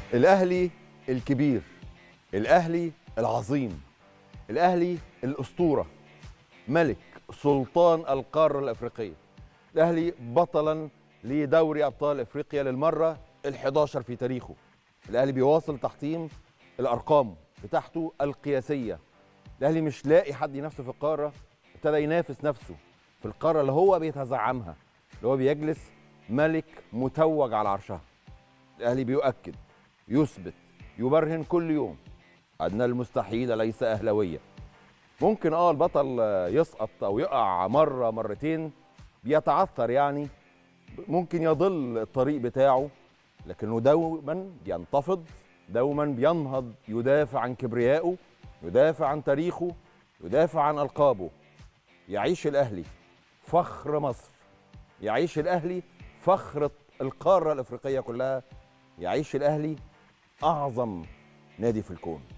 الأهلي الكبير، الأهلي العظيم، الأهلي الأسطورة، ملك سلطان القارة الأفريقية. الأهلي بطلاً لدوري أبطال أفريقيا للمرة ال11 في تاريخه. الأهلي بيواصل تحطيم الأرقام بتاعته القياسية. الأهلي مش لاقي حد ينافسه في القارة، ابتدى ينافس نفسه في القارة اللي هو بيتزعمها، اللي هو بيجلس ملك متوج على عرشها. الأهلي بيؤكد، يثبت، يبرهن كل يوم أن المستحيل ليس أهلوية. ممكن البطل يسقط أو يقع مرة مرتين، بيتعثر يعني، ممكن يضل الطريق بتاعه، لكنه دوما بينتفض، دوما بينهض، يدافع عن كبريائه، يدافع عن تاريخه، يدافع عن ألقابه. يعيش الأهلي فخر مصر، يعيش الأهلي فخر القارة الأفريقية كلها، يعيش الأهلي أعظم نادي في الكون.